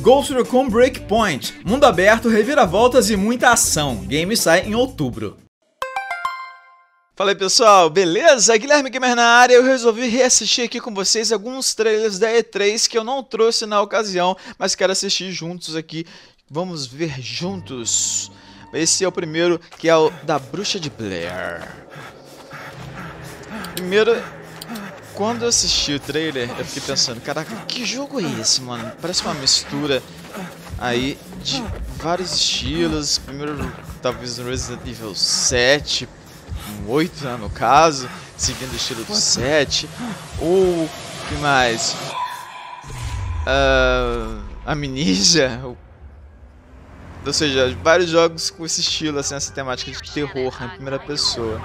Ghost Recon Breakpoint, mundo aberto, reviravoltas e muita ação. Game sai em outubro. Fala aí pessoal, beleza? Guilherme Gamer na área. Eu resolvi reassistir aqui com vocês alguns trailers da E3 que eu não trouxe na ocasião, mas quero assistir juntos aqui. Vamos ver juntos. Esse é o primeiro, que é o da Bruxa de Blair. Primeiro, quando eu assisti o trailer, eu fiquei pensando, caraca, que jogo é esse, mano? Parece uma mistura aí de vários estilos. Primeiro, talvez no Resident Evil 7, 8, né, no caso, seguindo o estilo do 7. Ou, que mais? Amnesia. Ou seja, vários jogos com esse estilo, assim, essa temática de terror em primeira pessoa.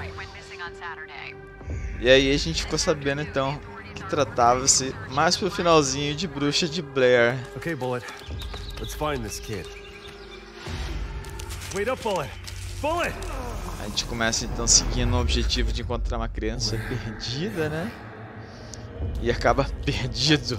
E aí a gente ficou sabendo então que tratava-se mais pro finalzinho de Bruxa de Blair. Okay, Bullet. Let's find this kid. Wait up, Bullet. Bullet! A gente começa então seguindo o objetivo de encontrar uma criança perdida, né? E acaba perdido.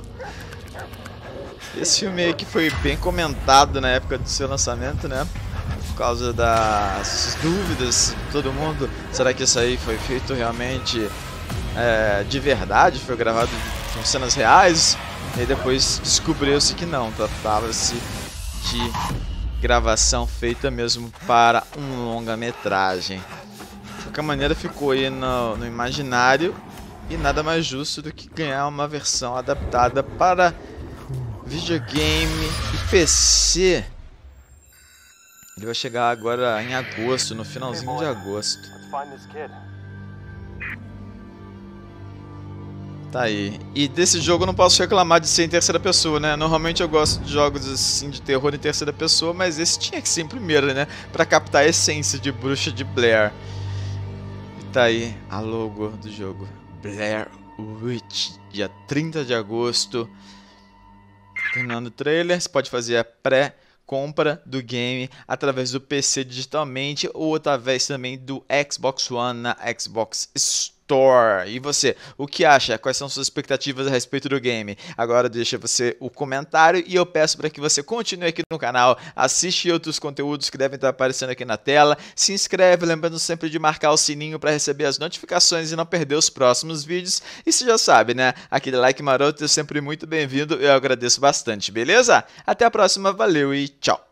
Esse filme aí que foi bem comentado na época do seu lançamento, né? Por causa das dúvidas de todo mundo. Será que isso aí foi feito realmente de verdade? Foi gravado com cenas reais? E depois descobriu-se que não. Tratava-se de gravação feita mesmo para um longa-metragem. De qualquer maneira ficou aí no imaginário. E nada mais justo do que ganhar uma versão adaptada para videogame e PC. Ele vai chegar agora em agosto, no finalzinho de agosto. Tá aí. E desse jogo eu não posso reclamar de ser em terceira pessoa, né? Normalmente eu gosto de jogos assim de terror em terceira pessoa, mas esse tinha que ser em primeira, né? Pra captar a essência de Bruxa de Blair. E tá aí a logo do jogo. Blair Witch, dia 30 de agosto. Terminando o trailer, você pode fazer a pré-compra do game através do PC digitalmente ou através também do Xbox One na Xbox Store. E você, o que acha? Quais são suas expectativas a respeito do game? Agora deixa você o comentário e eu peço para que você continue aqui no canal, assiste outros conteúdos que devem estar aparecendo aqui na tela, se inscreve, lembrando sempre de marcar o sininho para receber as notificações e não perder os próximos vídeos. E você já sabe, né? Aquele like maroto é sempre muito bem-vindo, eu agradeço bastante, beleza? Até a próxima, valeu e tchau!